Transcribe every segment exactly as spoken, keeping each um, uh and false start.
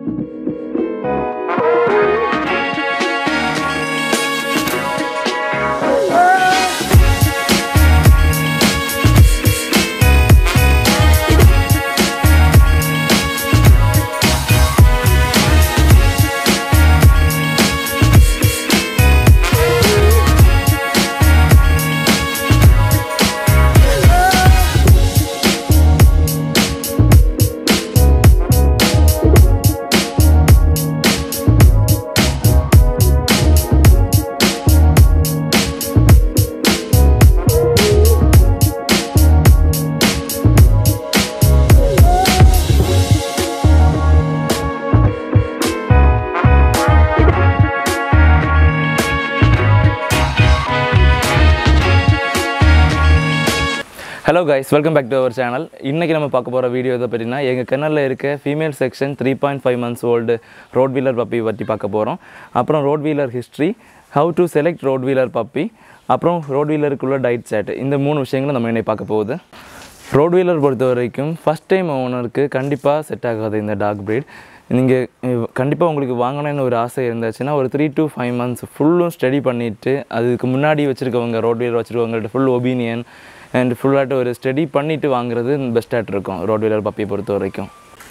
Hello guys, welcome back to our channel. இன்னைக்கு நம்ம பார்க்க போற வீடியோ எதை பத்தினா எங்க கனல்ல இருக்க female section three point five months old Rottweiler puppy பத்தி பார்க்க போறோம். அப்புறம் Rottweiler history, how to select Rottweiler puppy, அப்புறம் Rottweilerக்குள்ள diet chart. இந்த மூணு விஷயங்களை நம்ம இன்னைக்கு பார்க்க போகுது. Rottweiler பொறுத்த வரைக்கும் first time ஓனருக்கு கண்டிப்பா செட் ஆகாது இந்த டாக் breed. நீங்க கண்டிப்பா உங்களுக்கு வாங்கணும்னு ஒரு ஆசை இருந்தாச்சுனா ஒரு three to five months ஃபுல்லும் ஸ்டடி பண்ணிட்டு அதுக்கு முன்னாடி வச்சிருக்கவங்க Rottweiler வச்சிருக்கவங்க full opinion and full ஆட்ட ஒரு ஸ்டடி பண்ணிட்டு வாங்குறது பெஸ்ட்டாக இருக்கும் Rottweiler puppy பொறுத்த வரைக்கும்.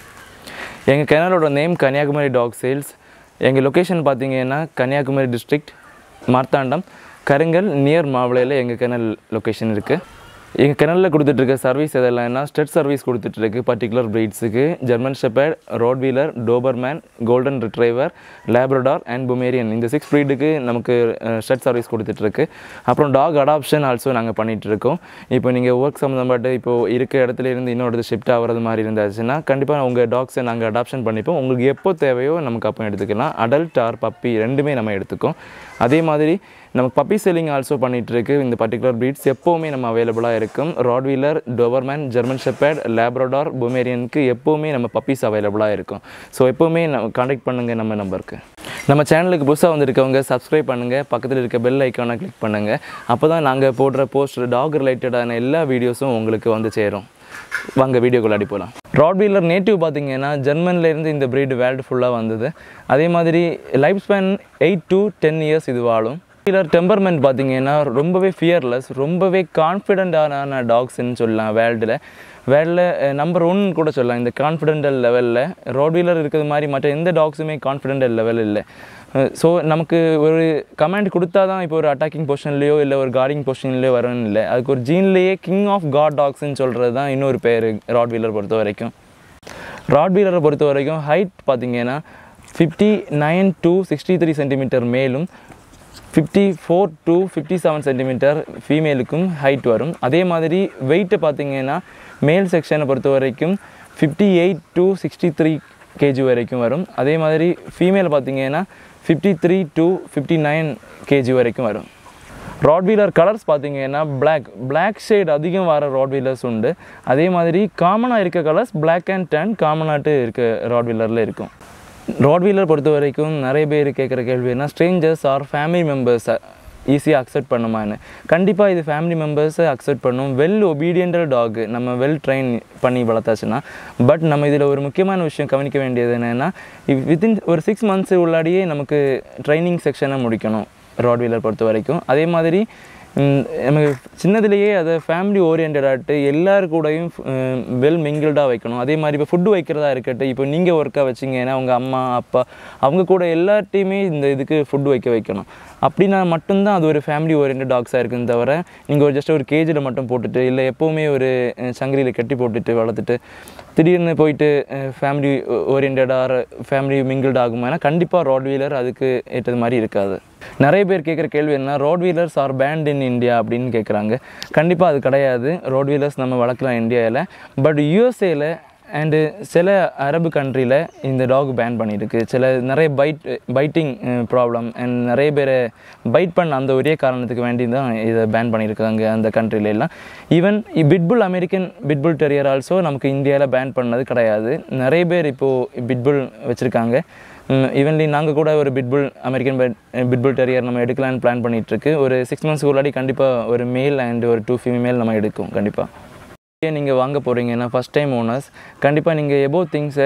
எங்கள் கெனலோட நேம் கன்னியாகுமரி டாக் சேல்ஸ். எங்கள் லொக்கேஷன் பார்த்தீங்கன்னா கன்னியாகுமரி டிஸ்ட்ரிக்ட் மார்த்தாண்டம் கருங்கல் நியர் மாவளையில் எங்கள் கெனல் லொக்கேஷன் இருக்குது. எங்கள் கெனலில் கொடுத்துட்ருக்க சர்வீஸ் எதெல்லாம்னா ஸ்டெட் சர்வீஸ் கொடுத்துட்ருக்கு பர்டிகுலர் ப்ரீட்ஸுக்கு German shepherd, Rottweiler, Doberman, golden retriever, Labrador and Pomeranian இந்த சிக்ஸ் ப்ரீடுக்கு நமக்கு ஸ்டெட் சர்வீஸ் கொடுத்துட்ருக்கு. அப்புறம் டாக் அடாப்ஷன் ஆல்சோ நாங்கள் பண்ணிகிட்ருக்கோம். இப்போ நீங்கள் ஒர்க் சம்மந்தப்பட்டு இப்போது இருக்க இடத்துல இருந்து இன்னொரு இடத்துல ஷிஃப்ட் ஆகிறது மாதிரி இருந்தாச்சுன்னா கண்டிப்பாக உங்கள் டாக்ஸை நாங்கள் அடாப்ஷன் பண்ணிப்போம். உங்களுக்கு எப்போ தேவையோ நமக்கு அப்போ எடுத்துக்கலாம். அடல்ட் ஆர் பப்பி ரெண்டுமே நம்ம எடுத்துக்கோம். அதே மாதிரி நமக்கு பப்பி செல்லிங் ஆல்சோ பண்ணிகிட்ருக்கு. இந்த பர்டிகுலர் ப்ரீட்ஸ் எப்போவுமே நம்ம அவைலபிளாக இருக்கும். Rottweiler, Doberman, German shepherd, Labrador, பொமேரியனுக்கு எப்போவுமே நம்ம பப்பீஸ் அவைலபிளாக இருக்கும். ஸோ எப்போவுமே நம்ம கான்டாக்ட் பண்ணுங்கள் நம்ம நம்பருக்கு. நம்ம சேனலுக்கு புதுசாக வந்துருக்கவங்க சப்ஸ்கிரைப் பண்ணுங்கள், பக்கத்தில் இருக்க பெல் ஐக்கானை கிளிக் பண்ணுங்கள். அப்போ தான் நாங்கள் போடுற போஸ்ட் டாக் ரிலேட்டடான எல்லா வீடியோஸும் உங்களுக்கு வந்து சேரும். வாங்க வீடியோக்குள்ளாடி போகலாம். ராட்வீலர் நேட்டிவ் பார்த்தீங்கன்னா ஜெர்மன்லேருந்து இந்த ப்ரீடு வேர்ல்டு ஃபுல்லாக வந்தது. அதே மாதிரி life span eight to ten years இது வாழும். ராட்வீலர் டெம்பர்மெண்ட் பார்த்தீங்கன்னா ரொம்பவே ஃபியர்லெஸ், ரொம்பவே கான்ஃபிடென்ட்டான டாக்ஸ்ன்னு சொல்லலாம். வேர்ல்டில் வேர்ல்டில் நம்பர் ஒன் கூட சொல்லலாம். இந்த கான்ஃபிடென்டல் லெவலில் ராட்வீலர் இருக்கிறது மாதிரி மற்ற எந்த டாக்ஸுமே கான்ஃபிடென்டல் லெவல் இல்லை. ஸோ நமக்கு ஒரு கமாண்ட் கொடுத்தா தான் இப்போ ஒரு அட்டாக்கிங் பொசிஷன்லேயோ இல்லை ஒரு கார்டிங் பொசிஷன்லேயோ வரணும்னு இல்லை. அதுக்கு ஒரு ஜீன்லேயே கிங் ஆஃப் காட் டாக்ஸ்ன்னு சொல்கிறது தான் இன்னொரு பேர் ராட்வீலர் பொறுத்த வரைக்கும். ராட்வீலரை பொறுத்த வரைக்கும் ஹைட் பார்த்திங்கன்னா fifty nine to sixty three centimetre மேலும் fifty four to fifty seven centimetre ஃபீமேலுக்கும் ஹைட் வரும். அதே மாதிரி வெயிட்டு பார்த்திங்கன்னா மேல் செக்ஷனை பொறுத்த வரைக்கும் fifty eight to sixty three KG வரைக்கும் வரும். அதே மாதிரி ஃபீமேல் பார்த்திங்கன்னா fifty three to fifty nine KG வரைக்கும் வரும். ராட்வீலர் கலர்ஸ் பார்த்திங்கன்னா பிளாக் பிளாக் ஷேட் அதிகம் வர ராட்வீலர்ஸ் உண்டு. அதே மாதிரி காமனாக இருக்க கலர்ஸ் பிளாக் அண்ட் டேன் காமனாட்டு இருக்க ராட்வீலரில் இருக்கும். ராட்வீலர் பொறுத்த வரைக்கும் நிறைய பேர் கேட்குற கேள்வி என்ன, ஸ்ட்ரேஞ்சர்ஸ் ஆர் ஃபேமிலி மெம்பர்ஸை ஈஸியாக அக்செப்ட் பண்ணுமான்னு. கண்டிப்பாக இது ஃபேமிலி மெம்பர்ஸை அக்செப்ட் பண்ணும். வெல் ஒபீடியன்டல் டாக் நம்ம வெல் ட்ரெயின் பண்ணி வளர்த்தாச்சுன்னா. பட் நம்ம இதில் ஒரு முக்கியமான விஷயம் கவனிக்க வேண்டியது என்னென்னா வித்தின் ஒரு சிக்ஸ் மந்த்ஸ் உள்ளாடியே நமக்கு ட்ரைனிங் செக்ஷனை முடிக்கணும் ராட்வீலர் பொறுத்த வரைக்கும். அதே மாதிரி நமக்கு சின்னதுலேயே அதை ஃபேமிலி ஓரியன்டாகிட்டு எல்லோரு கூடயும் வெல் மிங்கிள்டாக வைக்கணும். அதே மாதிரி இப்போ ஃபுட்டு வைக்கிறதா இருக்கட்டும், இப்போ நீங்கள் ஒர்க்காக வச்சிங்கன்னா உங்கள் அம்மா அப்பா அவங்க கூட எல்லார்ட்டையுமே இந்த இதுக்கு ஃபுட்டு வைக்க வைக்கணும். அப்படின்னா மட்டும்தான் அது ஒரு ஃபேமிலி ஓரியன்ட் டாக்ஸாக இருக்குன்னு தவிர நீங்கள் ஒரு ஜஸ்ட் ஒரு கேஜில் மட்டும் போட்டுட்டு இல்லை எப்போவுமே ஒரு சங்கிலியில் கட்டி போட்டுட்டு வளர்த்துட்டு திடீர்னு போயிட்டு ஃபேமிலி ஓரியன்டாக ஃபேமிலி மிங்கிள்ட் ஆகுமா? ஏன்னா கண்டிப்பாக ராட்வீலர் அதுக்கு ஏற்றது மாதிரி இருக்காது. நிறைய பேர் கேட்குற கேள்வி என்ன, Rottweilers are banned in India அப்படின்னு கேட்குறாங்க. கண்டிப்பாக அது கிடையாது. ராட்வீலர்ஸ் நம்ம வளர்க்கலாம் இந்தியாவில். பட் யூஎஸ்ஏல அண்டு சில அரபு கண்ட்ரியில் இந்த டாக் பேன் பண்ணியிருக்கு. சில நிறைய பைட் பைட்டிங் ப்ராப்ளம் அண்ட் நிறைய பேரை பைட் பண்ண அந்த ஒரே காரணத்துக்கு வேண்டி தான் இதை பேன் பண்ணியிருக்காங்க அந்த கண்ட்ரில எல்லாம். Even pitbull American pitbull terrier also நமக்கு இந்தியாவில் பேன் பண்ணது கிடையாது. நிறைய பேர் இப்போது பிட்புல் வச்சுருக்காங்க. ஈவன்லி நாங்கள் கூட ஒரு பிட்புல் அமெரிக்கன் பிட்புல் டெரியர் நம்ம எடுக்கலான்னு பிளான் பண்ணிகிட்ருக்கு. ஒரு சிக்ஸ் மந்த்ஸ்க்கு உள்ளாடி கண்டிப்பாக ஒரு மேல் அண்ட் ஒரு டூ ஃபீமேல் நம்ம எடுக்கும். கண்டிப்பாக நீங்கள் வாங்க போகிறீங்கன்னா ஃபஸ்ட் டைம் ஓனர்ஸ் கண்டிப்பாக நீங்கள் எபோவ் திங்ஸை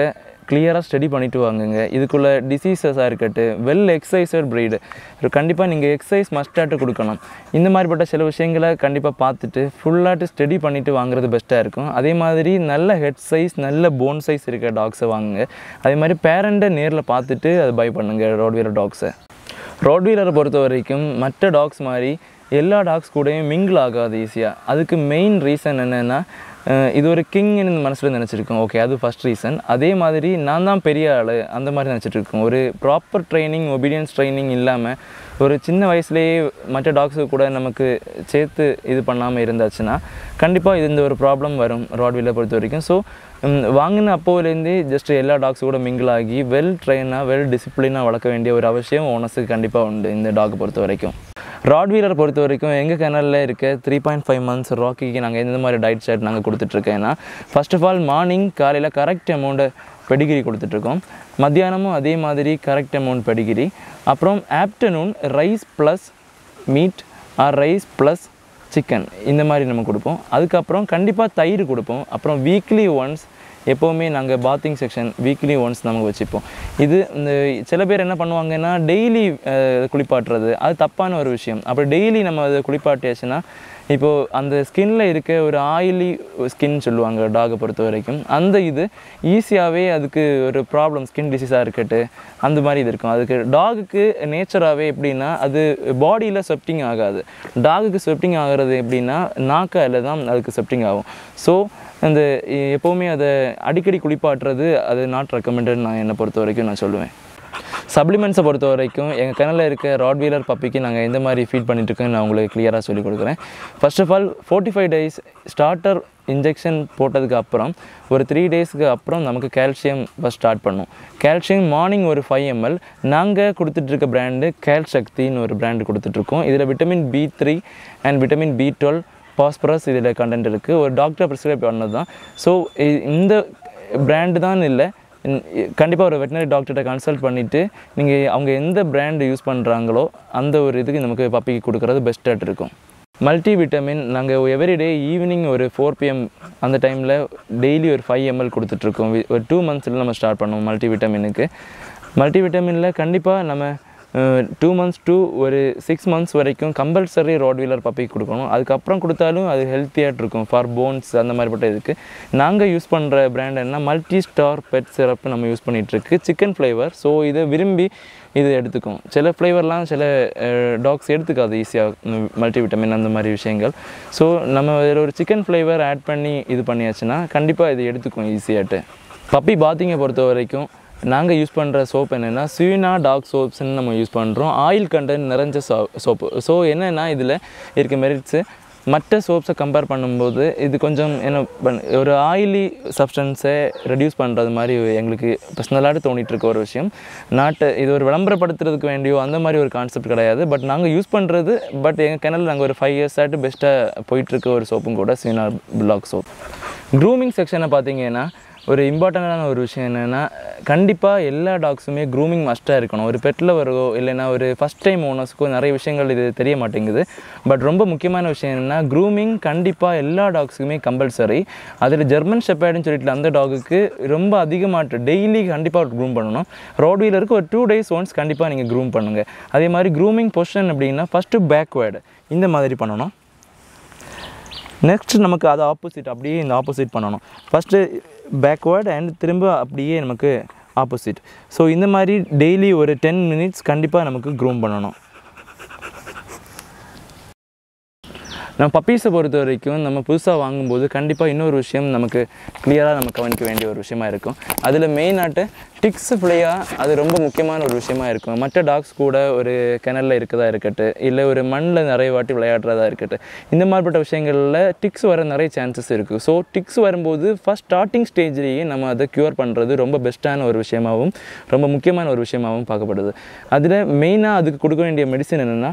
கிளியராக ஸ்டடி பண்ணிவிட்டு வாங்குங்க. இதுக்குள்ள டிசீசஸாக இருக்கட்டும், வெல் எக்ஸசைஸ்ட் ப்ரீடு கண்டிப்பாக நீங்கள் எக்ஸசைஸ் மஸ்டாட்டு கொடுக்கணும். இந்த மாதிரிப்பட்ட சில விஷயங்களை கண்டிப்பாக பார்த்துட்டு ஃபுல்லாட்டு ஸ்டடி பண்ணிவிட்டு வாங்குறது பெஸ்ட்டாக இருக்கும். அதே மாதிரி நல்ல ஹெட் சைஸ் நல்ல போன் சைஸ் இருக்க டாக்ஸை வாங்குங்க. அதே மாதிரி பேரண்ட்டை நேரில் பார்த்துட்டு அதை பை பண்ணுங்கள் ரோட்வீலர் டாக்ஸை. ரோட்வீலரை பொறுத்த வரைக்கும் மற்ற டாக்ஸ் மாதிரி எல்லா டாக்ஸ் கூடயும் மிங்கிள் ஆகாது ஈஸியாக. அதுக்கு மெயின் ரீசன் என்னென்னா, இது ஒரு கிங்னு மனசில் நினச்சிருக்கோம். ஓகே, அது ஃபஸ்ட் ரீசன். அதே மாதிரி நான் தான் பெரிய ஆள் அந்த மாதிரி நினச்சிட்டு இருக்கோம். ஒரு ப்ராப்பர் ட்ரைனிங் ஒபீடியன்ஸ் ட்ரைனிங் இல்லாமல் ஒரு சின்ன வயசுலேயே மற்ற டாக்ஸு கூட நமக்கு சேர்த்து இது பண்ணாமல் இருந்தாச்சுன்னா கண்டிப்பாக இது இந்த ஒரு ப்ராப்ளம் வரும் ராட்வீலரை பொறுத்த வரைக்கும். ஸோ வாங்கின அப்போலேருந்தே ஜஸ்ட் எல்லா டாக்ஸ் கூட மிங்கிள் ஆகி வெல் ட்ரெயினாக வெல் டிசிப்ளினாக வளர்க்க வேண்டிய ஒரு அவசியம் ஓனர்ஸுக்கு கண்டிப்பாக உண்டு இந்த டாக்கை பொறுத்த வரைக்கும். ராட்வீலரை பொறுத்த வரைக்கும் எங்கள் கனலில் இருக்க த்ரீ பாயிண்ட் ஃபைவ் மந்த்ஸ் ராக்கிக்கு நாங்கள் எந்த மாதிரி டயட் சார்ட் நாங்கள் கொடுத்துட்ருக்கேன்னா, ஃபர்ஸ்ட் ஆஃப் ஆல் மார்னிங் காலையில் கரெக்ட் அமௌண்ட்டை பெடிகிரி கொடுத்துட்ருக்கோம். மத்தியானமும் அதே மாதிரி கரெக்ட் அமௌண்ட் பெடிகிரி. அப்புறம் afternoon rice plus meat or rice plus chicken இந்த மாதிரி நம்ம கொடுப்போம். அதுக்கப்புறம் கண்டிப்பாக தயிர் கொடுப்போம். அப்புறம் வீக்லி ஒன்ஸ் எப்போவுமே நாங்கள் பாத்திங் செக்ஷன் வீக்லி ஒன்ஸ் நமக்கு வச்சுப்போம். இது இந்த சில பேர் என்ன பண்ணுவாங்கன்னா டெய்லி குளிப்பாட்டுறது அது தப்பான ஒரு விஷயம். அப்போ டெய்லி நம்ம அதை குளிப்பாட்டியாச்சுன்னா இப்போது அந்த ஸ்கின்னில் இருக்க ஒரு ஆயிலி ஸ்கின் சொல்லுவாங்க டாகை பொறுத்த வரைக்கும், அந்த இது ஈஸியாகவே அதுக்கு ஒரு ப்ராப்ளம் ஸ்கின் டிசீஸாக இருக்கட்டும் அந்த மாதிரி இது இருக்கும். அதுக்கு டாகுக்கு நேச்சராகவே எப்படின்னா அது பாடியில் ஸ்வெப்டிங் ஆகாது. டாகுக்கு ஸ்வெப்டிங் ஆகிறது எப்படின்னா நாக்காயில் தான் அதுக்கு ஸ்வெப்டிங் ஆகும். ஸோ அந்த எப்போவுமே அதை அடிக்கடி குளிப்பாட்டுறது அது நாட் ரெக்கமெண்டட் நான் என்னை பொறுத்த வரைக்கும் நான் சொல்லுவேன். சப்ளிமெண்ட்ஸை பொறுத்த வரைக்கும் எங்கள் கனலில் இருக்க ராட்வீலர் பப்பிக்கு நாங்கள் எந்த மாதிரி ஃபீட் பண்ணிட்டுருக்கோன்னு நான் உங்களுக்கு கிளியராக சொல்லிக் கொடுக்குறேன். First of all forty five days starter injection போட்டதுக்கு அப்புறம் ஒரு த்ரீ டேஸ்க்கு அப்புறம் நமக்கு கால்சியம் ஃபஸ்ட் ஸ்டார்ட் பண்ணும். கால்சியம் மார்னிங் ஒரு ஃபைவ் எம்எல் நாங்கள் கொடுத்துட்ருக்க பிராண்டு கேல் சக்தின்னு ஒரு பிராண்டு கொடுத்துட்ருக்கோம். இதில் vitamin B three and vitamin B twelve phosphorus இதில் கண்டென்ட் இருக்குது. ஒரு டாக்டர் ப்ரிஸ்கிரைப் பண்ணது தான். ஸோ இந்த பிராண்டு தான் இல்லை, கண்டிப்பாக ஒரு வெட்டினரி டாக்டர்கிட்ட கன்சல்ட் பண்ணிவிட்டு நீங்கள் அவங்க எந்த பிராண்டு யூஸ் பண்ணுறாங்களோ அந்த ஒரு இதுக்கு நமக்கு பப்பிக்கு கொடுக்குறது பெஸ்ட்டாக இருக்கும். மல்டி விட்டமின் நாங்கள் எவ்ரிடே ஈவினிங் ஒரு ஃபோர் பிஎம் அந்த டைமில் டெய்லி ஒரு ஃபைவ் எம்எல் கொடுத்துட்ருக்கோம். ஒரு டூ மந்த்ஸில் நம்ம ஸ்டார்ட் பண்ணுவோம் மல்டி விட்டமினுக்கு. மல்டி விட்டமினில் கண்டிப்பாக நம்ம டூ மந்த்ஸ் டூ ஒரு சிக்ஸ் மந்த்ஸ் வரைக்கும் கம்பல்சரி ராட்வீலர் பப்பிக்கு கொடுக்கணும். அதுக்கப்புறம் கொடுத்தாலும் அது ஹெல்த்தியாக இருக்கும் ஃபார் போன்ஸ் அந்த மாதிரிப்பட்ட இதுக்கு. நாங்கள் யூஸ் பண்ணுற பிராண்ட் என்ன மல்டி ஸ்டார் பெட் சிரப் நம்ம யூஸ் பண்ணிகிட்ருக்கு சிக்கன் ஃப்ளேவர். ஸோ இதை விரும்பி இது எடுத்துக்கும். சில ஃப்ளேவர்லாம் சில டாக்ஸ் எடுத்துக்காது ஈஸியாக மல்டி விட்டமின் அந்த மாதிரி விஷயங்கள். ஸோ நம்ம வேறு ஒரு சிக்கன் ஃப்ளேவர் ஆட் பண்ணி இது பண்ணியாச்சுன்னா கண்டிப்பாக இது எடுத்துக்கும் ஈஸியாகிட்டு. பப்பி பாத்திங்கை பொறுத்த வரைக்கும் நாங்கள் யூஸ் பண்ணுற சோப் என்னென்னா ஸ்வீனா டாக் சோப்ஸ்ன்னு நம்ம யூஸ் பண்ணுறோம். ஆயில் கண்டென்ட் நிறைஞ்ச சோ சோப்பு ஸோ என்னென்னா இதில் இருக்க மெரிட்ஸு மற்ற சோப்ஸை கம்பேர் பண்ணும்போது இது கொஞ்சம் என்ன பண் ஒரு ஆயிலி சப்ஸ்டன்ஸை ரெடியூஸ் பண்ணுறது மாதிரி எங்களுக்கு பர்சனலாக தோணிகிட்ருக்க ஒரு விஷயம். நாட்டு இது ஒரு விளம்பரப்படுத்துறதுக்கு வேண்டியோ அந்த மாதிரி ஒரு கான்செப்ட் கிடையாது. பட் நாங்கள் யூஸ் பண்ணுறது பட் எங்கள் கிணல் நாங்கள் ஒரு ஃபைவ் இயர்ஸ் ஆகிட்டு பெஸ்ட்டாக போயிட்டுருக்க ஒரு சோப்பும் கூட ஸ்வீனா டாக் சோப். க்ரூமிங் செக்ஷனை பார்த்தீங்கன்னா ஒரு இம்பார்ட்டண்ட்டான ஒரு விஷயம் என்னென்னா கண்டிப்பாக எல்லா டாக்ஸுமே க்ரூமிங் மஸ்ட்டாக இருக்கணும். ஒரு பெட்டில் வருவோ இல்லைன்னா ஒரு ஃபஸ்ட் டைம் ஓனர்ஸுக்கோ நிறைய விஷயங்கள் இது தெரிய மாட்டேங்குது. பட் ரொம்ப முக்கியமான விஷயம் என்னென்னா க்ரூமிங் கண்டிப்பாக எல்லா டாக்ஸுக்குமே கம்பல்சரி. அதில் ஜெர்மன் ஷெப்பர்டுன்னு சொல்லிட்டு அந்த டாகுக்கு ரொம்ப அதிகமாக டெய்லி கண்டிப்பாக க்ரூம் பண்ணணும். ராட்வீலருக்கு ஒரு டூ டேஸ் ஒன்ஸ் கண்டிப்பாக நீங்கள் க்ரூம் பண்ணுங்கள். அதே மாதிரி க்ரூமிங் பொசிஷன் அப்படின்னா ஃபஸ்ட்டு பேக்வேர்டு இந்த மாதிரி பண்ணணும். நெக்ஸ்ட் நமக்கு அது ஆப்போசிட் அப்படியே இந்த ஆப்போசிட் பண்ணணும். ஃபஸ்ட்டு பேக்வேர்டு அண்ட் திரும்ப அப்படியே நமக்கு ஆப்போசிட். ஸோ இந்த மாதிரி டெய்லி ஒரு டென் மினிட்ஸ் கண்டிப்பாக நமக்கு க்ரூம் பண்ணணும். நம்ம பப்பீஸை பொறுத்த வரைக்கும் நம்ம புதுசாக வாங்கும்போது கண்டிப்பாக இன்னொரு விஷயம் நமக்கு கிளியராக நம்ம கவனிக்க வேண்டிய ஒரு விஷயமா இருக்கும். அதில் மெயினாட்டு டிக்ஸ் ஃப்ளையா அது ரொம்ப முக்கியமான ஒரு விஷயமா இருக்கும். மற்ற டாக்ஸ் கூட ஒரு கிணலில் இருக்கதா இருக்கட்டும் இல்லை ஒரு மண்ணில் நிறைய வாட்டி விளையாடுறதா இருக்கட்டும் இந்த மாதிரிப்பட்ட விஷயங்களில் டிக்ஸ் வர நிறைய சான்சஸ் இருக்குது. ஸோ டிக்ஸ் வரும்போது ஃபஸ்ட் ஸ்டார்டிங் ஸ்டேஜ்லேயே நம்ம அதை க்யூர் பண்ணுறது ரொம்ப பெஸ்ட்டான ஒரு விஷயமாகவும் ரொம்ப முக்கியமான ஒரு விஷயமாகவும் பார்க்கப்படுது. அதில் மெயினாக அதுக்கு கொடுக்க வேண்டிய மெடிசன் என்னென்னா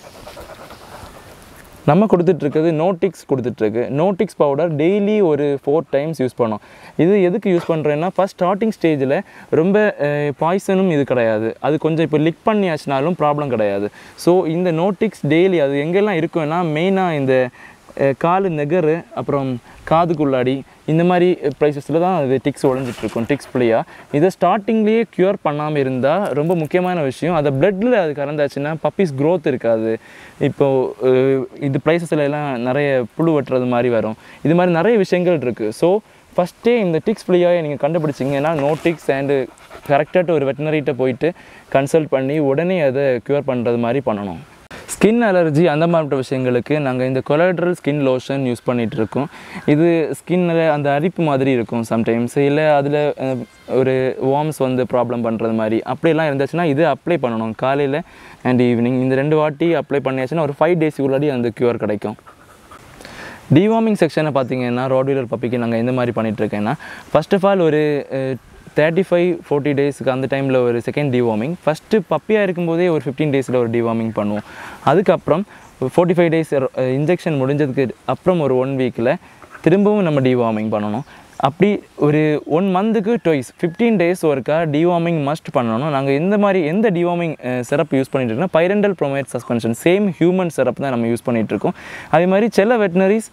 நம்ம கொடுத்துட்ருக்குது நோட்டிக்ஸ் கொடுத்துட்ருக்கு. நோட்டிக்ஸ் பவுடர் டெய்லி ஒரு ஃபோர் டைம்ஸ் யூஸ் பண்ணோம். இது எதுக்கு யூஸ் பண்ணுறேன்னா ஃபஸ்ட் ஸ்டார்டிங் ஸ்டேஜில் ரொம்ப பாய்சனும் இது கிடையாது. அது கொஞ்சம் இப்போ லிக் பண்ணியாச்சுனாலும் ப்ராப்ளம் கிடையாது. ஸோ இந்த நோட்டிக்ஸ் டெய்லி அது எங்கெல்லாம் இருக்குன்னா மெயினாக இந்த காலு நெகரு அப்புறம் காதுக்குள்ளாடி இந்த மாதிரி ப்ரைஸஸில் தான் அது டிக்ஸ் ஒழிஞ்சிட்ருக்கும் டிக்ஸ் பிள்ளையாக. இதை ஸ்டார்டிங்லேயே க்யூர் பண்ணாமல் இருந்தால் ரொம்ப முக்கியமான விஷயம். அதை ப்ளட்டில் அது கலந்தாச்சுன்னா பப்பீஸ் க்ரோத் இருக்காது. இப்போது இது ப்ரைஸஸில் எல்லாம் நிறைய புழு வெட்டுறது மாதிரி வரும். இது மாதிரி நிறைய விஷயங்கள் இருக்குது. ஸோ ஃபஸ்ட்டே இந்த டிக்ஸ் பிள்ளையாக நீங்கள் கண்டுபிடிச்சிங்கன்னா நோ டிக்ஸ் அண்டு கரெக்டாக ஒரு வெட்டினரிகிட்ட போயிட்டு கன்சல்ட் பண்ணி உடனே அதை க்யூர் பண்ணுறது மாதிரி பண்ணணும். ஸ்கின் அலர்ஜி அந்த மாதிரி விஷயங்களுக்கு நாங்கள் இந்த கொலாட்ரல் ஸ்கின் லோஷன் யூஸ் பண்ணிகிட்ருக்கோம். இது ஸ்கின்னில் அந்த அரிப்பு மாதிரி இருக்கும் சம்டைம்ஸ், இல்லை அதில் ஒரு வார்ம்ஸ் வந்து ப்ராப்ளம் பண்ணுறது மாதிரி அப்படியெல்லாம் இருந்துச்சுன்னா இது அப்ளை பண்ணணும் காலையில் அண்ட் ஈவினிங். இந்த ரெண்டு வாட்டி அப்ளை பண்ணியாச்சுன்னா ஒரு ஃபைவ் டேஸ் உள்ளாடி அந்த க்யூர் கிடைக்கும். டிவார்மிங் செக்ஷனை பார்த்தீங்கன்னா ராட்வீலர் பப்பிக்கு நாங்கள் எந்த மாதிரி பண்ணிகிட்ருக்கேன்னா, ஃபர்ஸ்ட் ஆஃப் ஆல் ஒரு தேர்ட்டி ஃபைவ் ஃபோர்ட்டி டேஸுக்கு அந்த டைமில் ஒரு செகண்ட் டிவார்மிங், ஃபஸ்ட்டு பப்பியாக இருக்கும்போதே ஒரு ஃபிஃப்டீன் டேஸில் ஒரு டிவார்மிங் பண்ணுவோம். அதுக்கப்புறம் ஃபோர்ட்டி ஃபைவ் டேஸ் இன்ஜெக்ஷன் முடிஞ்சதுக்கு அப்புறம் ஒரு ஒன் வீக்கில் திரும்பவும் நம்ம டிவார்மிங் பண்ணணும். அப்படி ஒரு ஒன் மந்த்துக்கு ட்வைஸ் ஃபிஃப்டீன் டேஸ் ஒருக்கா டிவார்மிங் மஸ்ட் பண்ணணும். நாங்கள் எந்த மாதிரி எந்த டிவார்மிங் சிரப் யூஸ் பண்ணிட்டுருக்கோம்னா pyrantel pamoate suspension same human syrup தான் நம்ம யூஸ் பண்ணிகிட்ருக்கோம். அதே மாதிரி சில வெட்டினரிஸ்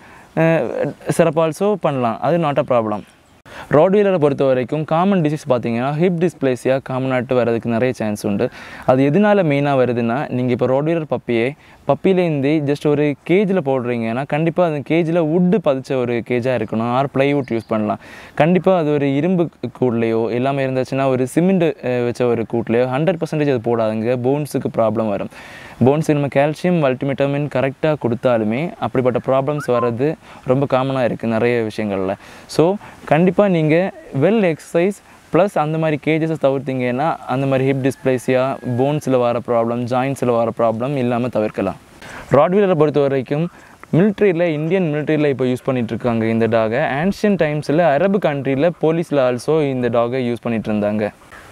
சிரப் ஆல்சோ பண்ணலாம், அது நாட் அ ப்ராப்ளம். ராட்வீலரை பொறுத்த வரைக்கும் காமன் டிசீஸ் பார்த்தீங்கன்னா ஹிப் டிஸ்பிளேசியா காமனாட்டு வரதுக்கு நிறைய சான்ஸ் உண்டு. அது எதனால மெயினாக வருதுன்னா, நீங்கள் இப்போ ராட்வீலர் பப்பியே பப்பிலேருந்து ஜஸ்ட் ஒரு கேஜில் போடுறீங்கன்னா கண்டிப்பாக அந்த கேஜில் வுட்டு பதிச்ச ஒரு கேஜாக இருக்கணும், ஆர் ப்ளைவுட் யூஸ் பண்ணலாம். கண்டிப்பாக அது ஒரு இரும்பு கூட்லேயோ எல்லாமே இருந்துச்சுன்னா ஒரு சிமெண்ட் வச்ச ஒரு கூட்லேயோ ஹண்ட்ரட் பர்சன்டேஜ் அது போடாதுங்க, போன்ஸுக்கு ப்ராப்ளம் வரும். போன்ஸுக்கு நம்ம கால்சியம் மல்டிவிட்டமின் கரெக்டாக கொடுத்தாலுமே அப்படிப்பட்ட ப்ராப்ளம்ஸ் வர்றது ரொம்ப காமனாக இருக்குது நிறைய விஷயங்களில். ஸோ கண்டிப்பாக நீங்கள் வெல் எக்ஸசைஸ் ப்ளஸ் அந்த மாதிரி கேஜஸை தவிர்த்திங்கன்னா அந்த மாதிரி ஹிப் டிஸ்பிளேசியா, போன்ஸில் வர ப்ராப்ளம், ஜாயின்ஸில் வர ப்ராப்ளம் இல்லாமல் தவிர்க்கலாம். ராட்வீலரை பொறுத்த வரைக்கும் மிலிட்ரியில் இந்தியன் மிலிட்ரியில் இப்போ யூஸ் பண்ணிகிட்ருக்காங்க இந்த டாகை. ஆன்ஷியன் டைம்ஸில் அரபு கண்ட்ரியில் போலீஸில் ஆல்சோ இந்த டாகை யூஸ் பண்ணிகிட்டு இருந்தாங்க.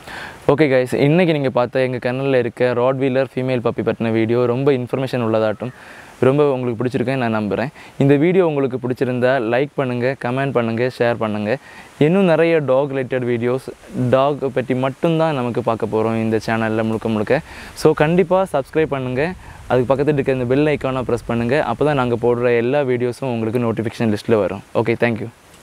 ஓகே கைஸ், இன்றைக்கி நீங்கள் பார்த்த எங்கள் சேனலில் இருக்க ராட்வீலர் ஃபீமேல் பப்பி பற்றின வீடியோ ரொம்ப இன்ஃபர்மேஷன் உள்ளதாட்டும் ரொம்ப உங்களுக்கு பிடிச்சிருக்கேன்னு நான் நம்புகிறேன். இந்த வீடியோ உங்களுக்கு பிடிச்சிருந்தா லைக் பண்ணுங்கள், கமெண்ட் பண்ணுங்கள், ஷேர் பண்ணுங்கள். இன்னும் நிறைய டாக் ரிலேட்டட் வீடியோஸ் டாக் பற்றி மட்டும்தான் நமக்கு பார்க்க போகிறோம் இந்த சேனலில் முழுக்க முழுக்க. ஸோ கண்டிப்பாக சப்ஸ்கிரைப் பண்ணுங்கள், அதுக்கு பக்கத்தில் இருக்க இந்த பெல் ஐக்கானை ப்ரெஸ் பண்ணுங்கள். அப்போ தான் நாங்கள் போடுற எல்லா வீடியோஸும் உங்களுக்கு நோட்டிஃபிகேஷன் லிஸ்ட்டில் வரும். Okay, thank you.